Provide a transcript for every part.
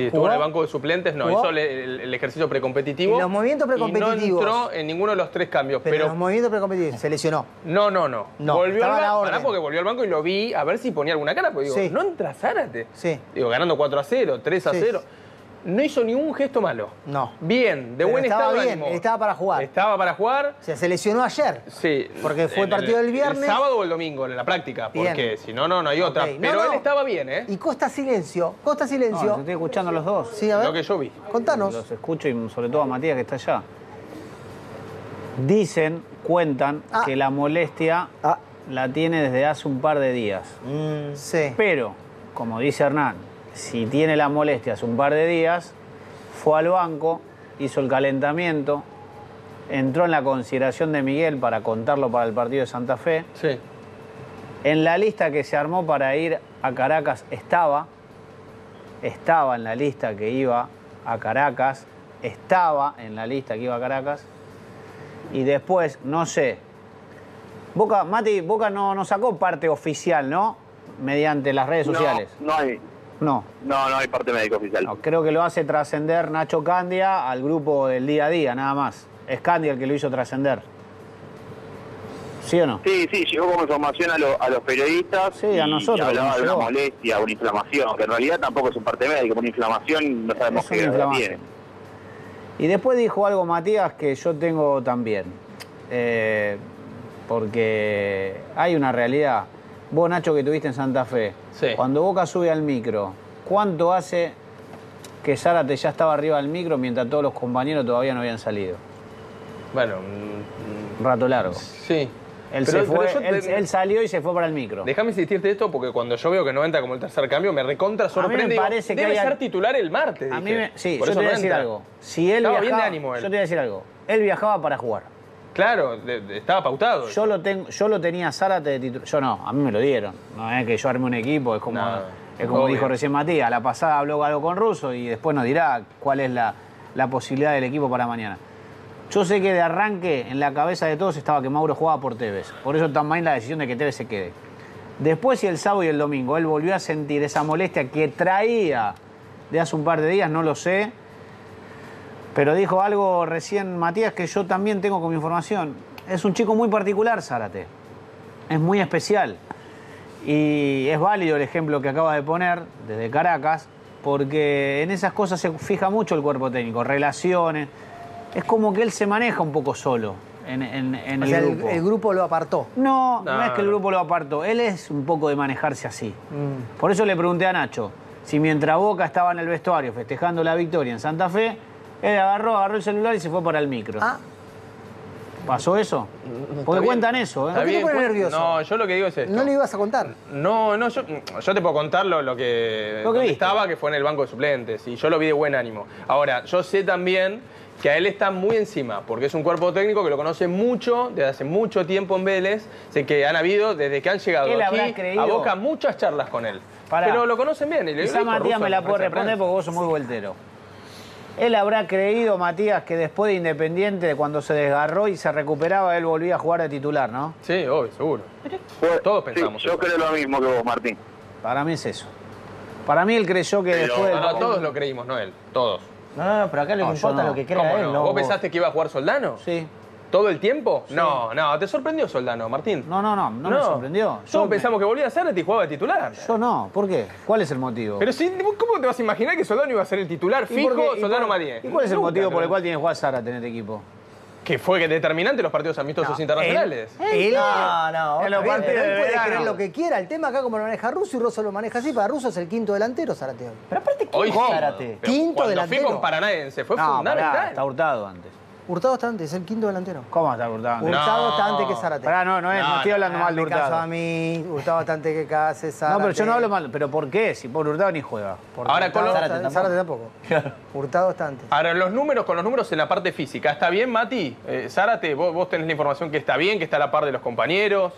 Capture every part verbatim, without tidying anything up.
Estuvo en el banco de suplentes, no, ¿Jugó? hizo el, el, el ejercicio precompetitivo. ¿Y los movimientos precompetitivos? Y no entró en ninguno de los tres cambios. Pero, pero los movimientos precompetitivos, se lesionó. No, no, no. No, volvió estaba al a la banco, orden. pará, porque volvió al banco y lo vi a ver si ponía alguna cara. Porque digo, Sí. no entra Zárate. Sí. Digo, ganando cuatro a cero, tres a cero. Sí. No hizo ningún gesto malo. No. Bien, de Pero buen estaba estado de bien, ánimo. estaba para jugar. Estaba para jugar. O sea, se lesionó ayer. Sí. Porque fue En partido el- del viernes. El sábado o el domingo, en la práctica. Bien. Porque si no, no, no hay otra. Ok. No, Pero no. él estaba bien, ¿eh? Y Costa silencio. Costa No, silencio. los estoy escuchando a los dos. Sí, a ver. Lo que yo vi. Contanos. Los escucho y sobre todo a Matías que está allá. Dicen, cuentan, Ah. que la molestia Ah. la tiene desde hace un par de días. Mm, sí. Pero, como dice Hernán, si tiene la molestia hace un par de días, fue al banco, hizo el calentamiento, entró en la consideración de Miguel para contarlo para el partido de Santa Fe. Sí. En la lista que se armó para ir a Caracas estaba, estaba en la lista que iba a Caracas, estaba en la lista que iba a Caracas, y después, no sé, Boca, Mati, Boca no, no sacó parte oficial, ¿no? Mediante las redes sociales. No, no hay. No. No, no hay parte médica oficial. No, creo que lo hace trascender Nacho Candia al grupo del día a día, nada más. Es Candia el que lo hizo trascender. ¿Sí o no? Sí, sí, llegó como información a, lo- a los periodistas. Sí, a y nosotros hablaba nos de una llegó. molestia, una inflamación, que en realidad tampoco es un parte médico, una inflamación no sabemos Es qué una gravedad inflamación. tiene. Y después dijo algo Matías que yo tengo también. Eh, porque hay una realidad. Vos, Nacho, que tuviste en Santa Fe, Sí. cuando Boca sube al micro, ¿cuánto hace que Zárate ya estaba arriba del micro mientras todos los compañeros todavía no habían salido? Bueno, mm, Un rato largo. sí. Él, Pero- se fue, pero yo él, te- él salió y se fue para el micro. Déjame insistirte esto porque cuando yo veo que no entra como el tercer cambio, me recontra sorprende. Digo, parece que debe hay- ser titular el martes. A mí dije. me, sí, Por yo eso te voy a no decir entra. algo. Si él Estaba viajaba, bien de ánimo él. yo te voy a decir algo. Él viajaba para jugar. Claro, de- de- estaba pautado. Yo lo, tengo, yo lo tenía a Zárate de titular. Yo no, a mí me lo dieron. No es que yo armé un equipo, es como, No, es como obvio. dijo recién Matías. La pasada habló algo con Russo y después nos dirá cuál es la, la posibilidad del equipo para mañana. Yo sé que de arranque en la cabeza de todos estaba que Mauro jugaba por Tevez. Por eso también la decisión de que Tevez se quede. Después, y el sábado y el domingo, él volvió a sentir esa molestia que traía de hace un par de días, no lo sé. Pero dijo algo recién Matías que yo también tengo como información. Es un chico muy particular, Zárate. Es muy especial. Y es válido el ejemplo que acaba de poner desde Caracas, porque en esas cosas se fija mucho el cuerpo técnico, relaciones. Es como que él se maneja un poco solo en, en- en O el sea, grupo. el, el grupo lo apartó. No, no, No, es que el no. grupo lo apartó. Él es un poco de manejarse así. Mm. Por eso le pregunté a Nacho si mientras Boca estaba en el vestuario festejando la victoria en Santa Fe, él agarró, agarró el celular y se fue para el micro. Ah, ¿Pasó eso? Está Porque bien. cuentan eso, ¿eh? Está ¿Por qué te bien, pones cuen- nervioso? No, yo lo que digo es esto. no le ibas a contar. No, no, yo, yo te puedo contar lo, lo que, Lo que donde viste. estaba, que fue en el banco de suplentes, y yo lo vi de buen ánimo. Ahora, yo sé también que a él está muy encima, porque es un cuerpo técnico que lo conoce mucho, desde hace mucho tiempo en Vélez, sé que han habido, desde que han llegado Él habrá aquí creído- a Boca, muchas charlas con él. Pará. Pero lo conocen bien. Y le Quizá dijo Matías Russo me en la la puede conferencia de responder prensa. porque vos sos muy vueltero. Él habrá creído, Matías, que después de Independiente, cuando se desgarró y se recuperaba, él volvía a jugar de titular, ¿no? Sí, obvio, seguro. Fue- Todos sí, pensamos yo eso. creo lo mismo que vos, Martín. Para mí es eso. Para mí él creyó que Pero- después del No, no, todos lo creímos, no él. Todos. No, no, no, pero acá lo No, que yo importa no. es lo que ¿Cómo crea él, no? ¿no? ¿Vos pensaste que iba a jugar Soldano? Sí. ¿Todo el tiempo? No, no, ¿te sorprendió Soldano, Martín? No, no, no, no, me sorprendió. Yo Todos me- pensamos que volvía a ser y jugaba de titular. Yo no, ¿por qué? ¿Cuál es el motivo? Pero si, ¿cómo te vas a imaginar que Soldano iba a ser el titular ¿Y fijo, por qué? ¿Y Soldano cuál- Matías? ¿Y cuál es el Nunca, motivo por el creo. cual tiene que jugar Zárate en este equipo? Que fue determinante los partidos amistosos internacionales. Él, No, no, En los otra vez. partidos él de puede verano. creer lo que quiera. El tema acá como lo maneja Russo y Russo lo maneja así. Para Russo es el quinto delantero, Zárate. hoy. Pero aparte, ¿quién Hoy es sí. Zárate? Pero Quinto cuando delantero. fui con Paranaense fue No, fundamental. pará, está Hurtado antes. Hurtado está antes, es el quinto delantero. ¿Cómo está Hurtado antes? Hurtado No. está antes que Zárate. Pará, no, no, es, no, No, estoy hablando Ah, mal de me caso a Hurtado. mí, Hurtado está antes que Case, Zárate. No, pero yo no hablo mal. ¿Pero por qué? Si por Hurtado ni juega. Porque Ahora, Hurtado con los- está- Zárate Zárate tampoco. Hurtado está antes. Ahora, los números, con los números en la parte física, ¿está bien, Mati? Eh, Zárate, vos, vos tenés la información que está bien, que está a la par de los compañeros.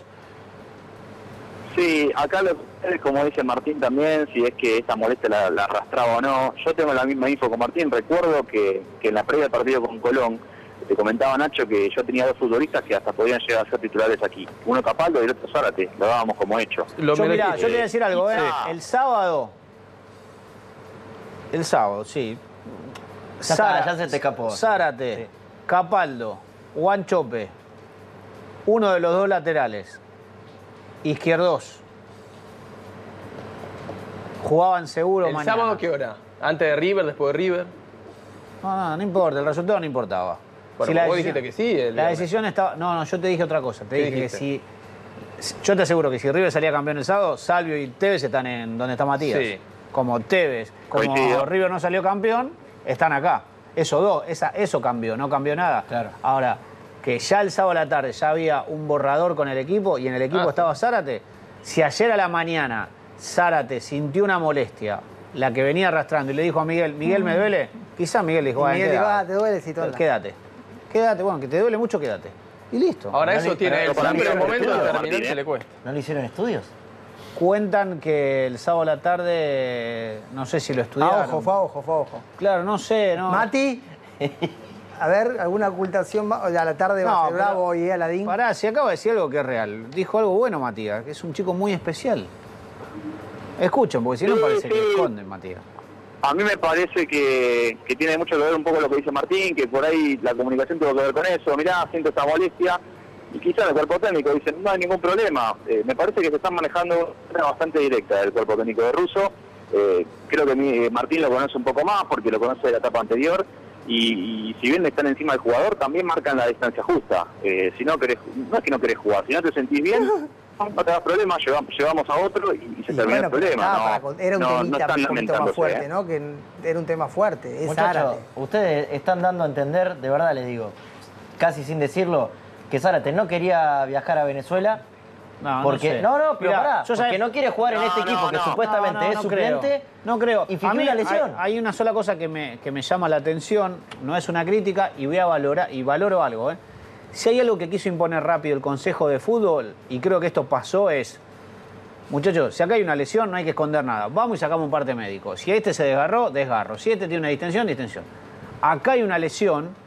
Sí, acá lo que es, como dice Martín también, si es que esa molestia la, la arrastraba o no. Yo tengo la misma info con Martín. Recuerdo que, que en la previa del partido con Colón, te comentaba Nacho que yo tenía dos futbolistas que hasta podían llegar a ser titulares aquí. Uno Capaldo y el otro Zárate. Lo dábamos como hecho. Lo Yo, me mirá, dijiste. yo te voy a decir algo, ¿eh? Ah. El sábado, El sábado, sí. Ya está, ya se te escapó. Zárate, sí. Capaldo, Wanchope, uno de los dos laterales, Izquierdos. Jugaban seguro ¿El mañana. ¿El sábado qué hora? ¿Antes de River, después de River? No, no, no importa, el resultado no importaba. Bueno, si la vos decisión, dijiste que sí. El la viernes. decisión estaba... No, no, yo te dije otra cosa. Te dije dijiste? que si... Yo te aseguro que si River salía campeón el sábado, Salvio y Tevez están en donde está Matías. Sí. Como Tevez, como Coincido. River no salió campeón, están acá. Eso dos, esa, eso cambió, no cambió nada. Claro. Ahora, que ya el sábado a la tarde ya había un borrador con el equipo y en el equipo Ah, estaba Zárate, si ayer a la mañana Zárate sintió una molestia, la que venía arrastrando, y le dijo a Miguel, Miguel, ¿me duele? Quizás Miguel dijo, Y "Bueno, Miguel dijo, quédate, ah, te duele si todo. quédate, quédate, bueno, que te duele mucho, quédate. Y listo. Ahora No eso le- tiene pero él, para mí pero en el no momento estudio, determinante Martín, ¿eh? le cuesta. ¿No le hicieron estudios? Cuentan que el sábado a la tarde, no sé si lo A estudiaron. ojo, fue a ojo, fue a ojo. Claro, no sé, no. Mati, a ver, ¿alguna ocultación más? O sea, a la tarde va No, a ser pero- Bravo y Aladín. Pará, si acaba de decir algo que es real. Dijo algo bueno, Matías, que es un chico muy especial. Escuchen, porque si no Sí, parece que sí. esconden, Matías. A mí me parece que, que tiene mucho que ver un poco lo que dice Martín, que por ahí la comunicación tuvo que ver con eso. Mirá, siento esta molestia. Y quizás el cuerpo técnico dice, no hay ningún problema. Eh, me parece que se están manejando de una manera bastante directa del cuerpo técnico de Russo. Eh, creo que mi, Martín lo conoce un poco más porque lo conoce de la etapa anterior. Y, y si bien están encima del jugador, también marcan la distancia justa. Eh, si no querés, no es que no querés jugar, si no te sentís bien, no te das problema, llevamos, llevamos a otro y, y se Y termina bueno, el pero problema. estaba No, para con- era un no, no temita están un poquito más lamentándose, fuerte, ¿eh? ¿no? Que era un tema fuerte. Es Muchachos, Zárate. ustedes están dando a entender, de verdad les digo, casi sin decirlo, que Zárate no quería viajar a Venezuela. No, Porque, sé. no, no, pero Mirá, pará, yo porque sabés- no quiere jugar en No, este equipo no, que no. supuestamente No, no, es no suplente. creo. No creo. Y A fingió mí una hay- lesión. Hay, una sola cosa que me, que me llama la atención, no es una crítica, y voy a valorar, y valoro algo, ¿eh? Si hay algo que quiso imponer rápido el Consejo de Fútbol, y creo que esto pasó, es, muchachos, si acá hay una lesión, no hay que esconder nada. Vamos y sacamos un parte médico. Si este se desgarró, desgarro. Si este tiene una distensión, distensión. Acá hay una lesión.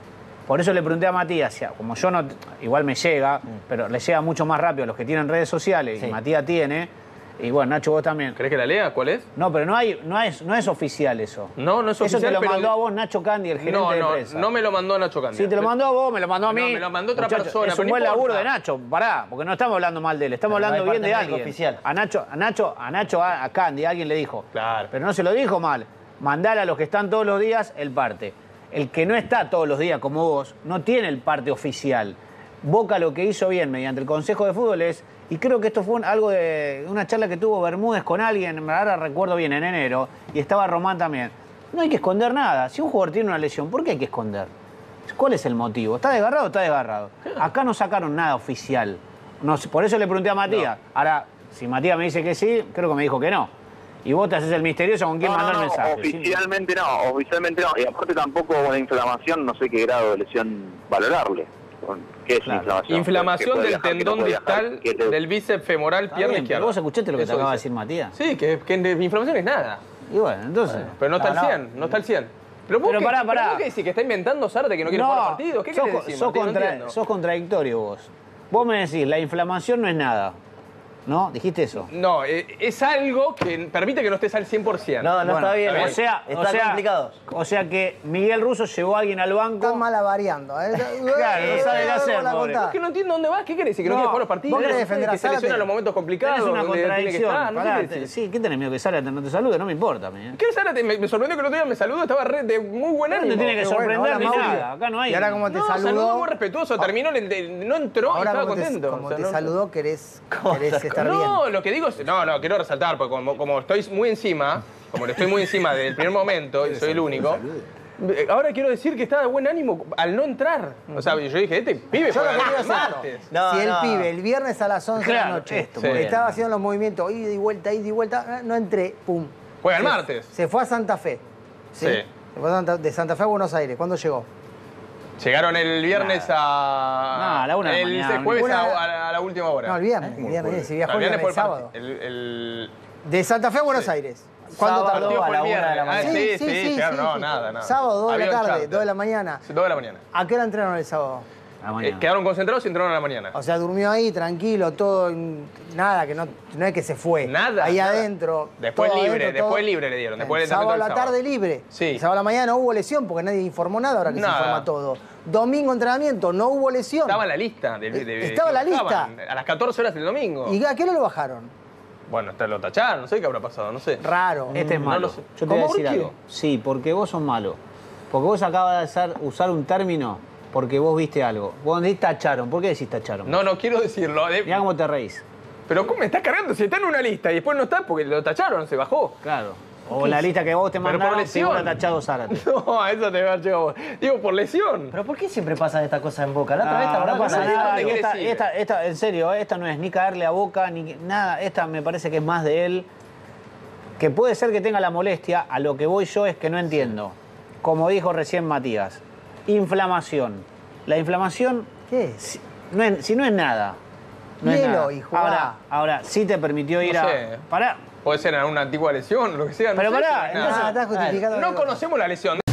Por eso le pregunté a Matías, si- como yo no, igual me llega, pero le llega mucho más rápido a los que tienen redes sociales, Sí. y Matías tiene, y bueno, Nacho, vos también. ¿Querés que la lea? ¿Cuál es? No, pero no, hay, no, es, no es oficial eso. No, no es Eso oficial, te lo pero- mandó a vos Nacho Candy, el gerente No, de no, prensa. no me lo mandó Nacho Candia. Sí, te lo mandó a vos, me lo mandó a No, mí. me lo mandó otra Muchacho, persona, Es un pero no buen importa. laburo de Nacho, pará, porque no estamos hablando mal de él, estamos Pero no hablando hay bien de parte médico alguien. oficial. A Nacho, a Nacho, a Nacho, a, a Candy, alguien le dijo. Claro. Pero no se lo dijo mal. Mandale a los que están todos los días el parte. El que no está todos los días como vos, no tiene el parte oficial. Boca lo que hizo bien mediante el Consejo de Fútbol es, y creo que esto fue un- algo de una charla que tuvo Bermúdez con alguien, ahora recuerdo bien, en enero, y estaba Román también. No hay que esconder nada. Si un jugador tiene una lesión, ¿por qué hay que esconder? ¿Cuál es el motivo? ¿Está desgarrado o está desgarrado? Acá no sacaron nada oficial. No sé, por eso le pregunté a Matías. Ahora, si Matías me dice que sí, creo que me dijo que no. Y vos te haces el misterioso con quién No, mandó no, el no, mensaje. ¿sí? oficialmente no, oficialmente no. Y aparte tampoco una inflamación, no sé qué grado de lesión valorarle. ¿Qué es Claro. inflamación? Inflamación Que puede del viajar, que no tendón puede viajar, distal que te- del bíceps femoral, Está pierna bien, pero izquierda. vos escuchaste lo que te Eso acaba de dice. decir Matías. Sí, que, que de inflamación es nada. Y bueno, entonces. Pero no está No, al no. cien, no está al cien. Pero vos, Pero qué, pará, pero pará. vos qué decís, que está inventando Zárate que no quiere jugar partidos. ¿Qué sos, querés decir, sos Martín? No contra- entiendo. sos contradictorio vos. Vos me decís, la inflamación no es nada. ¿No? ¿Dijiste eso? No, eh, es algo que permite que no estés al cien por ciento. No, no Bueno, está bien. está O bien. sea, está o sea, complicado. O sea que Miguel Russo llevó a alguien al banco. Están malavariando. ¿eh? Claro, no sabe qué hacer, La pobre. contá. Es que no entiendo dónde vas. ¿Qué querés decir? ¿Que no, No, quieres jugar los partidos? vos querés ¿Que defender a se lesiona Zárate? en los momentos complicados? Tenés una donde tiene que contradicción. estar? No sé Pará, qué te- decir. sí, ¿qué tenés miedo que Zárate no te salude? No me importa a mí. ¿eh? ¿Qué Zárate? Me, me sorprendió que el otro día me saludó, estaba re de muy buen No ánimo. te tiene que Qué bueno, sorprender hola, ni Mauri. nada. Acá no hay. Y ahora como te No, saludó. saludó muy respetuoso, terminó, el, el- no entró y Ahora estaba como te, contento. como O sea, te no- saludó, querés, querés estar bien. No, lo que digo es, no, no, quiero resaltar, porque como, como estoy muy encima, como le estoy muy encima desde el primer momento, y soy el único, eh, ahora quiero decir que está de buen ánimo al no entrar. O sea, yo dije, este pibe Yo lo juega que digo el es esto. martes. No, si el no. pibe el viernes a las once de Claro, la noche esto, Sí. estaba haciendo los movimientos ida y vuelta, ida y vuelta, no entré, pum. Juega el Se- martes. Se fue a Santa Fe. ¿sí? Sí. Se fue a Santa- de Santa Fe a Buenos Aires. ¿Cuándo llegó? Llegaron el viernes a... No, a la una de la el mañana. jueves Una- a, a la, a la última hora. No, el viernes. El viernes, si viajó el el viernes viernes, fue el sábado. partido. El, el De Santa Fe a Buenos Aires. ¿Cuándo Sábado tardó? partido a fue la el una de la viernes. Ah, mañana. sí, sí, llegaron, no, nada, nada. Sábado, dos de la Avión tarde, charter. dos de la mañana. dos de la mañana. ¿A qué hora entrenaron el sábado? A la mañana. Eh, quedaron concentrados y entraron a la mañana. O sea, durmió ahí tranquilo, todo, nada, que no, no es que se fue. Nada. Ahí nada. adentro. Después todo libre, adentro, después todo. libre le dieron. Después El del sábado a entrenamiento la del tarde libre. Sí. El sábado a la mañana no hubo lesión porque nadie informó nada, ahora que Nada. se informa todo. Domingo entrenamiento, no hubo lesión. Estaba en la lista. De, de- de- Estaba en la que lista. bajaban A las catorce horas del domingo. ¿Y a qué no lo bajaron? Bueno, hasta lo tacharon, no sé qué habrá pasado, no sé. Raro. Este es No malo. lo sé. Yo te voy a ¿Cómo, decir Urquijo? algo. Sí, porque vos sos malo. Porque vos acabas de hacer- usar un término porque vos viste algo. Vos decís tacharon. ¿Por qué decís tacharon? No, no quiero decirlo. De- Mirá cómo te reís. Pero ¿cómo me estás cargando? Si está en una lista y después no está porque lo tacharon, se bajó. Claro. O la lista que vos te Pero por mandaron lesión. figura tachado Zárate. No, a eso te va a llegar vos. Digo, por lesión. Pero ¿por qué siempre pasan estas cosas en Boca? La otra vez, ¿te No, acordás no pasa cuando- nada. ¿Qué y quiere Esta, decir? esta, esta, en serio, esta no es ni caerle a Boca, ni nada. Esta me parece que es más de él. Que puede ser que tenga la molestia. A lo que voy yo es que no entiendo. Como dijo recién Matías, inflamación. La inflamación, ¿Qué? si no es, si no es nada. No es Hielo nada. y jugá. Ahora, ahora, sí te permitió ir No a. sé. Pará. Puede ser en una antigua lesión, lo que sea. No Pero sé, pará, no es nada. Ah, estás justificando. No conocemos la lesión.